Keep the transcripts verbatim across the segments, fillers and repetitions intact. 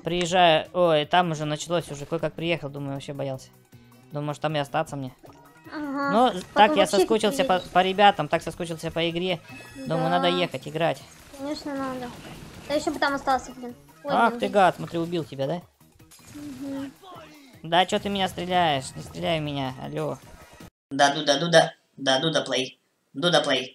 Приезжаю, ой, там уже началось, уже кое-как приехал, думаю, вообще боялся. Думаю, может там и остаться мне. Ага. Ну, Потом так я вообще соскучился по, по ребятам, так соскучился по игре. Думаю, Да. надо ехать, играть. Конечно, надо. Да еще бы там остался, блин. Ой, Ах блин, ты блин. гад, смотри, убил тебя, да? Мгм. Да, что ты меня стреляешь? Не стреляй в меня, алло. Да, Дуда, Дуда, да, Дуда плей, Дуда плей.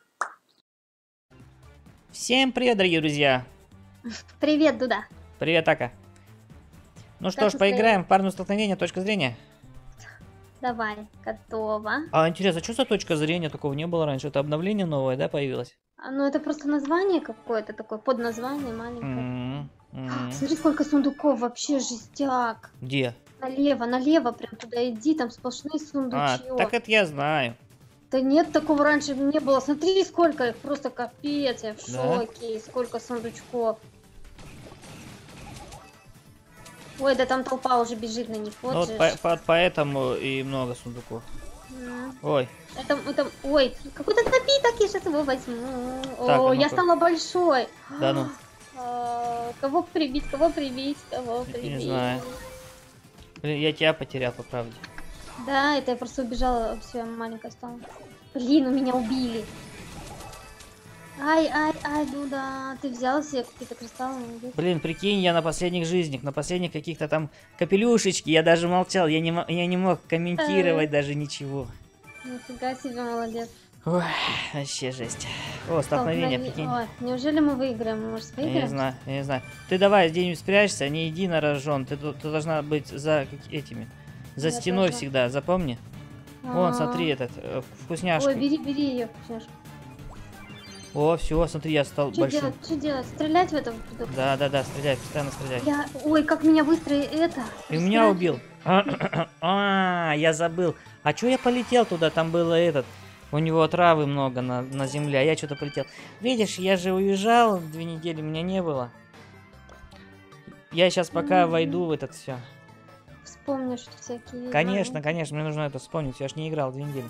Всем привет, дорогие друзья. Привет, Дуда. Привет, Ака. Ну что Как ж, настроение? поиграем в парное столкновение, точка зрения. Давай, готово. А интересно, что за точка зрения? Такого не было раньше. Это обновление новое, да, появилось? А, ну это просто название какое-то такое, подназвание маленькое. М, м. Смотри, сколько сундуков, вообще жестяк. Где? Налево, налево, прям туда иди, там сплошные А, сундучки. так это я знаю. Да нет, такого раньше не было. Смотри, сколько их, просто капец, я в Да? шоке. Сколько сундучков. Ой, да там толпа уже бежит на них, вот Ну, же вот по- ж. по- поэтому и много сундуков. М. Ой, Это, это, ой, какой-то напиток, я сейчас его возьму. Так, О, а я ну-ка. стала большой. да ну, А, Кого прибить, кого прибить, кого Не прибить. знаю. блин, я тебя потерял, по правде. Да, это я просто убежала, все, я маленькая стала. Блин, у меня убили. Ай, ай, ай, Дуда, ты взял себе какие-то кристаллы? Молодец. Блин, прикинь, я на последних жизнях, на последних каких-то там капелюшечки, я даже молчал, я не, мо- я не мог комментировать даже ничего. Нифига себе, молодец. Ой, вообще жесть. О, столкновение, Столкнови- прикинь. Ой, неужели мы выиграем? Может, Я не выиграем? знаю, я не знаю. Ты давай где-нибудь спрячься, не иди на рожон. Ты, тут- ты должна быть за как- этими, за Я стеной тоже. всегда, запомни. Вон, смотри, этот, э, вкусняшка. Ой, бери, бери ее, вкусняшку. О, все, смотри, я стал Что большим. делать? Что делать? Стрелять в это? Да, да, да, стреляй, постоянно стреляй. Я... Ой, как меня быстро это... И меня расстрелять. убил. А, я забыл. А чё я полетел туда? Там было этот. У него травы много на, на земле, а я что-то полетел. Видишь, я же уезжал две недели, меня не было. Я сейчас пока Мгм. войду в этот все. Вспомнишь всякие... Конечно, моменты. конечно, мне нужно это вспомнить. Я ж не играл две недели.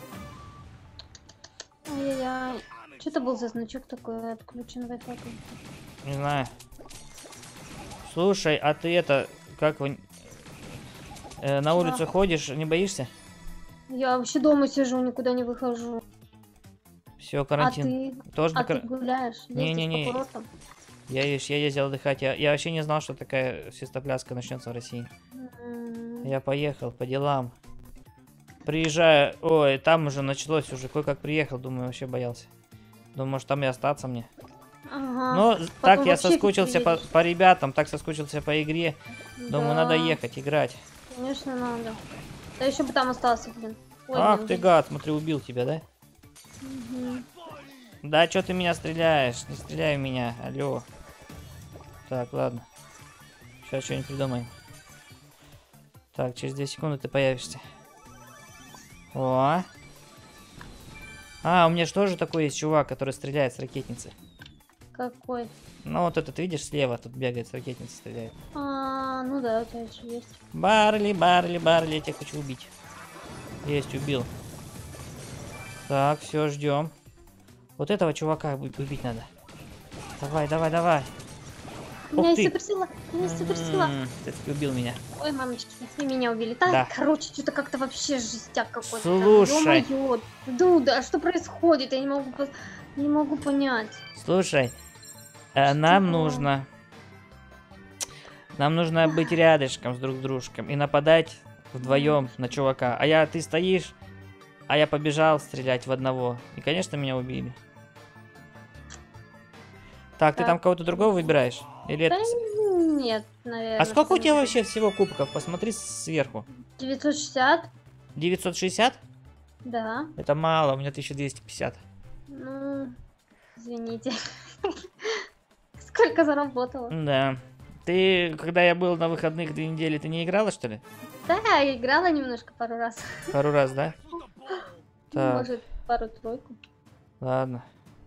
Ай-яй-яй. Что это был за значок такой отключен в этой? Не знаю. Слушай, а ты это, как вы, э, на улицу Да. ходишь, не боишься? Я вообще дома сижу, никуда не выхожу. Все, А карантин. ты? Тоже на А ты кар- гуляешь? Не-не-не. Ездишь по курортам? Я, ешь- я ездил отдыхать. Я, я вообще не знал, что такая свистопляска начнется в России. М. Я поехал по делам. Приезжаю, ой, там уже началось, уже кое-как приехал, думаю, вообще боялся. Думаю, может там и остаться мне. Ага. Но Потом так я вообще фиг соскучился по, приедешь. по ребятам, так соскучился по игре. Думаю, Да, надо ехать, играть. Конечно, надо. Да еще бы там остался, блин. Ой, Ах блин, ты блин. гад, смотри, убил тебя, да? Мгм. Да, что ты меня стреляешь? Не стреляй в меня, алло. Так, ладно. Сейчас что-нибудь придумаем. Так, через две секунды ты появишься. О. А, у меня же тоже такой есть чувак, который стреляет с ракетницы. Какой? Ну, вот этот, видишь, слева тут бегает с ракетницы, стреляет. А, ну да, у тебя еще есть. Барли, Барли, Барли, я тебя хочу убить. Есть, убил. Так, все, ждем. Вот этого чувака уб- убить надо. Давай, давай, давай. У меня Ух есть ты. суперсила, у меня есть суперсила. М, Ты таки убил меня. Ой, мамочки, и меня убили. Так, Да. короче, что-то как-то вообще жестяк какой-то. Слушай. Ё-моё, Дуда, а что происходит? Я не могу, пос- не могу понять. Слушай, э, нам Что? нужно... Нам нужно быть рядышком с друг с дружком и нападать вдвоем на чувака. А я, ты стоишь, а я побежал стрелять в одного. И, конечно, меня убили. Так, ты Так. там кого-то другого выбираешь? Или Да это... нет, наверное. А сколько у что-нибудь. тебя вообще всего кубков? Посмотри сверху. девятьсот шестьдесят? девятьсот шестьдесят? Да. Это мало, у меня тысяча двести пятьдесят. Ну, извините. Сколько заработала? Да. Ты, когда я был на выходных две недели, ты не играла, что ли? Да, я играла немножко пару раз. Пару раз, да? Ну, Так, может, пару-тройку. ладно.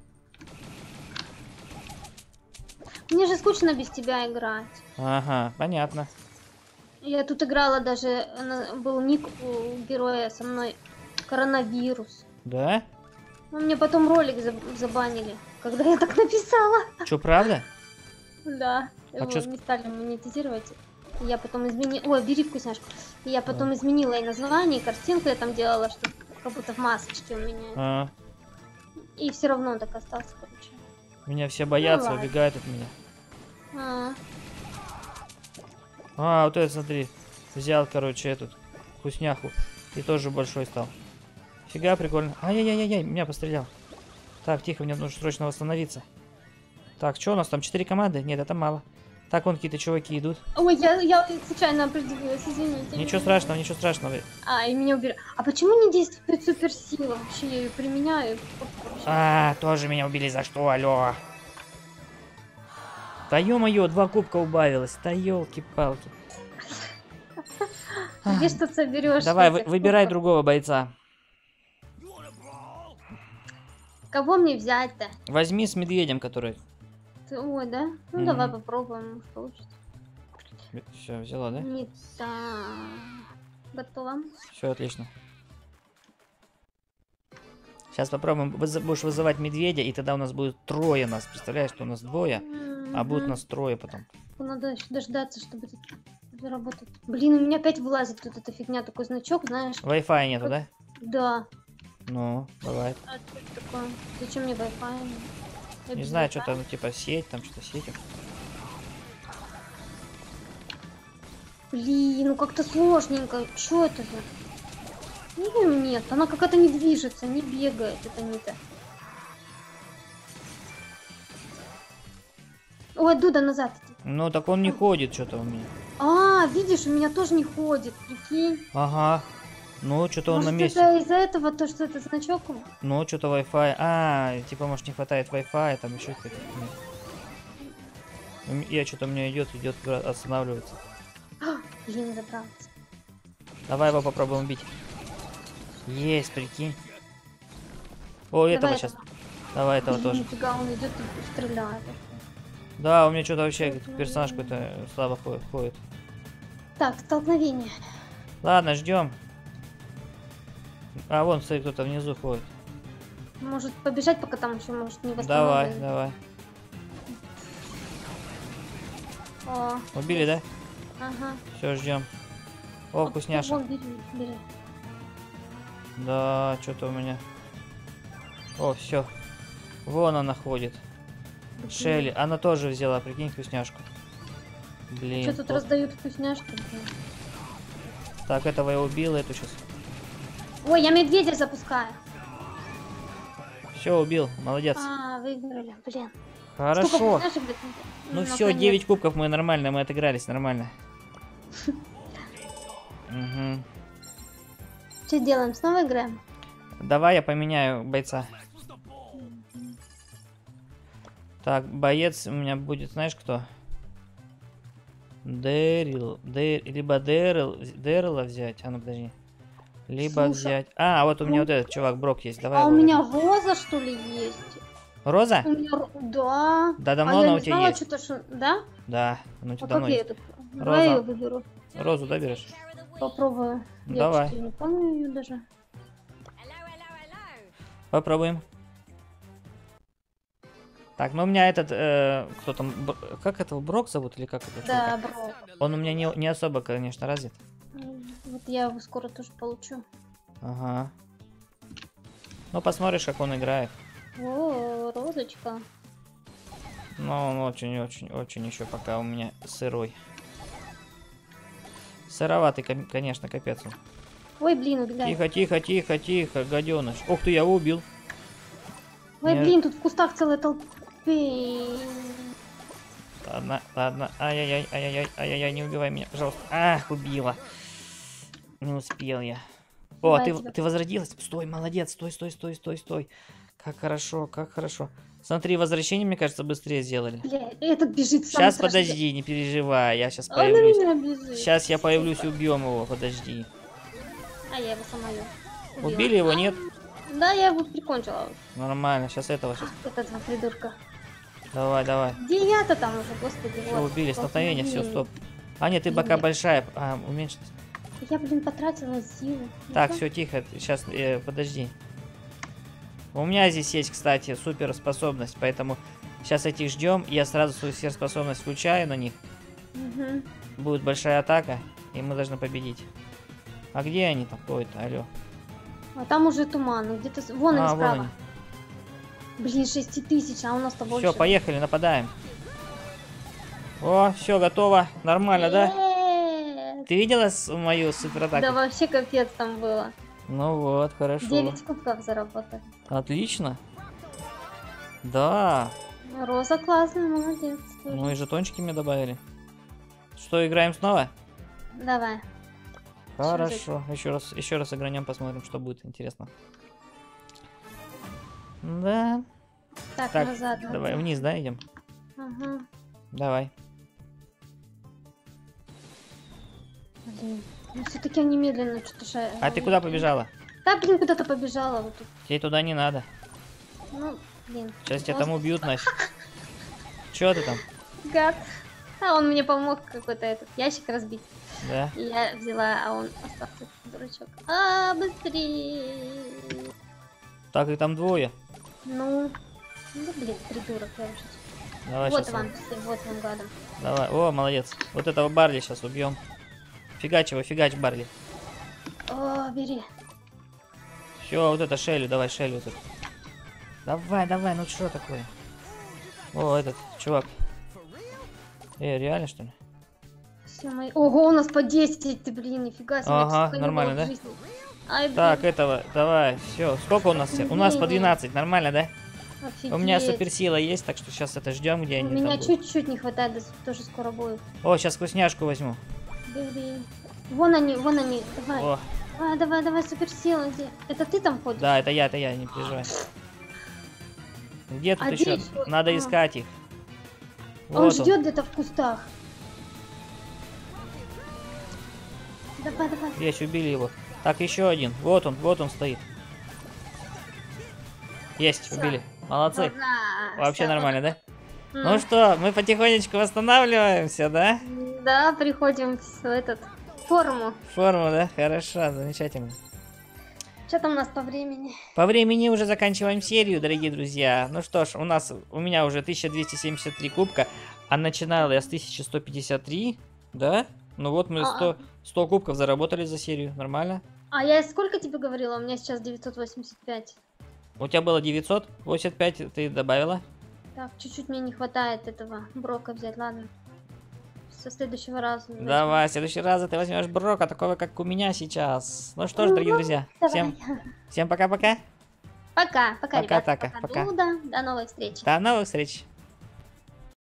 Мне же скучно без тебя играть. Ага, понятно. Я тут играла даже, на- был ник у героя со мной, коронавирус. Да? Но мне потом ролик заб- забанили, когда я так написала. Чё, правда? Да. А его чё с- не стали монетизировать. И я потом изменила... Ой, бери вкусняшку. И я потом изменила и название, и картинку я там делала, что как будто в масочке у меня. А, И все равно он так остался, короче. меня все боятся, ладно. убегают от меня. А, А, вот это смотри. Взял, короче, эту вкусняху. И тоже большой стал. Фига, прикольно. Ай-яй-яй-яй, меня пострелял. Так, тихо, мне нужно срочно восстановиться. Так, что у нас там? Четыре команды? Нет, это мало. Так, вон какие-то чуваки идут. Ой, я, я случайно определилась, извините. Ничего страшного, ничего страшного. А, и меня убили. А почему не действует суперсила? Вообще я ее применяю. А, тоже меня убили за что, алло. Да ё-моё, два кубка убавилось. Да ёлки-палки. Где что соберешь? Давай, вы- выбирай другого бойца. Кого мне взять-то? Возьми с медведем, который... Ты- Ой, да? Ну Мгм. давай попробуем, может получится. Все, взяла, да? Не так. Готово. Все отлично. Сейчас попробуем. Выз- будешь вызывать медведя, и тогда у нас будет трое нас. Представляешь, что у нас двое, а будут Мгм. нас трое потом. Надо еще дождаться, чтобы это заработать. Блин, у меня опять вылазит тут эта фигня, такой значок, знаешь? Wi-Fi нету, да? Да. Ну, бывает. А что это такое? Зачем мне Wi-Fi? Я Не без знаю, Wi-Fi. что-то, ну, типа, сеть, там что-то сеть. Блин, ну как-то сложненько. Что это за? Ну, нет, она какая-то не движется, не бегает, это не то. Ой, Дуда, назад иди. Ну, так он не ходит что-то у меня. А, видишь, у меня тоже не ходит, прикинь. Ага. Ну, что-то он на Может, месте. это из-за этого то, что это значок? Ну, что-то Wi-Fi. А, типа, может, не хватает Wi-Fi, там еще какой-то. Нет. Я что-то у меня идет, идет, останавливается. Я не забралась. Давай его попробуем убить. Есть, прикинь. О, этого Давай сейчас. Давай этого Блин, тоже. нифига, он идет и стреляет. Да, у меня что-то вообще персонаж какой-то слабо ходит. ходит. Так, столкновение. Ладно, ждем. А вон, смотри, кто-то внизу ходит. Может побежать, пока там еще может не Давай, восстановлен. давай. О, Убили, да? ага. Все, ждем. О, Вот, вкусняшка. вон, бери, бери. Да, что-то у меня. О, все. Вон она ходит. Блин, Шелли, она тоже взяла, прикинь, вкусняшку. Блин. Что тут вот. раздают вкусняшки? Блин. Так, этого я убил, эту сейчас. Ой, я медведя запускаю. Все, убил, молодец. А, выиграли, блин. Хорошо. Сколько вкусняшек, блин? Ну Наконец. все, девять кубков мы нормально, мы отыгрались нормально. Угу. Что делаем? Снова играем? Давай я поменяю бойца. Так, боец у меня будет, знаешь кто? Дэрил. Дэ... Либо Дэрил, Дэрила взять. А ну подожди. Либо Слушай, взять. А, вот у меня ну- вот этот чувак Брок есть. Давай А у его меня возьмем. роза, что ли, есть? Роза? У меня... ро- Да. Да А давно я она не у тебя знала, есть. что-то, что... Да? Да, ну у А тебя как давно я есть. эту... Роза. Давай я ее выберу. Розу, да, берешь? Попробую. Я Давай. что-то не помню ее даже. Попробуем. Так, ну у меня этот, э, кто там, Б- как этого, Брок зовут или как это? Да, чувака? бро. Он у меня не, не особо, конечно, развит. М, Вот я его скоро тоже получу. Ага. Ну, посмотришь, как он играет. О, розочка. Но он очень-очень-очень еще пока у меня сырой. Сыроватый, кон- конечно, капец он. Ой, блин, убегай. Тихо, тихо, тихо, тихо, гаденыш. Ух ты, я его убил. Ой, Не- блин, тут в кустах целая толпа. Ладно, ладно. Ай-яй-яй, ай-яй-яй, ай-яй-яй, не убивай меня, пожалуйста. Ах, убила. Не успел я. О, Давай ты, я тебя- ты возродилась? Стой, молодец, стой, стой, стой, стой, стой. Как хорошо, как хорошо. Смотри, возвращение, мне кажется, быстрее сделали. Бля, этот бежит сам. Сейчас, страшно. подожди, не переживай, я сейчас Он на появлюсь. меня бежит. Сейчас я появлюсь, убьем его, подожди. А я его сама ее Убили его, нет? Да, я его прикончила. Нормально, сейчас этого, сейчас. Этот два придурка. Давай, давай. Где я-то там уже, господи. Все, вот. убили, столкновение, все, Блин. стоп. А, нет, ты пока Блин. большая. А, уменьшилась. Я, блин, потратила силу. Так, Ну-ка. все, тихо, сейчас, подожди. У меня здесь есть, кстати, суперспособность, поэтому Сейчас этих ждем, я сразу свою сверхспособность включаю на них. Угу. Будет большая атака, и мы должны победить. А где они там ходят-то, алло? А там уже туман, где-то... с- Вон они А, вон справа. они. Блин, шесть тысяч, а у нас-то больше. Все, поехали, нападаем. О, все, готово. Нормально, да? Нет. Ты видела с- мою суператаку? Да вообще капец там было. Ну вот, хорошо. девять кубков заработали. Отлично. Да. Роза классная, молодец. Ну и жетончики мне добавили. Что, играем снова? Давай. Хорошо. Еще раз, еще раз игранем, посмотрим, что будет интересно. Да. Так, Так, назад. давай надо. вниз, да, идем? Ага. Давай. Блин. Ну все-таки они медленно что-то ша... А ты куда побежала? Да, блин, куда-то побежала вот тут. Тебе туда не надо. Ну, блин. Сейчас тебя Вот там убьют, Настя. Че ты там? гад. А он мне помог какой-то этот ящик разбить. Да. И я взяла, а он остался, дурачок. А, быстрее. Так, их там двое. Ну, ну блин, придурок, я уже. Давай Вот сейчас. вам, вот вам гадом. Давай. О, молодец. Вот этого Барли сейчас убьем. Фигач его, фигач Барли. О, бери. Все, вот это Шелли, давай Шелли вот это. Давай, давай, ну что такое? О, этот чувак. Э, реально что ли? Все мои... Ого, у нас по десять, ты, блин, нифига себе. Ага, столько не нормально, было в да? жизни. Ай, блин, Так, этого, давай, все. Сколько у нас? У нас по двенадцать, нормально, да? офигеть. У меня суперсила есть, так что сейчас это ждем, где У они меня там будут. чуть-чуть не хватает, да, тоже скоро будет. О, сейчас вкусняшку возьму. Бери. Вон они, вон они, давай. О, Давай, давай, давай, суперсила, где? Это ты там ходишь? да, это я, это я, не переживай. Где тут А еще? где ещё? Надо А. искать их. Он Вот ждет где-то в кустах. Давай, давай. Есть, убили его. Так, еще один. Вот он, вот он стоит. Есть, Всё. убили. Молодцы. Ура, Вообще всё. нормально, да? М. Ну что, мы потихонечку восстанавливаемся, да? Да, приходим в этот форму. Форму, да? Хорошо, замечательно. Что там у нас по времени? По времени уже заканчиваем серию, дорогие друзья. Ну что ж, у нас, у меня уже тысяча двести семьдесят три кубка, а начинал я с тысячи сто пятьдесят три, да? Ну вот мы сто, сто кубков заработали за серию, нормально? А я сколько тебе говорила? У меня сейчас девятьсот восемьдесят пять. У тебя было девятьсот восемьдесят пять, ты добавила? Так, чуть-чуть мне не хватает этого брока взять, ладно. Со следующего раза. возьму. Давай, в следующий раз ты возьмешь Брока, такого как у меня сейчас. Ну что ж, дорогие друзья, Давай. всем, всем пока-пока. Пока, пока, Пока, ребята. пока, пока. Дуда. До новой встречи. До новых встреч.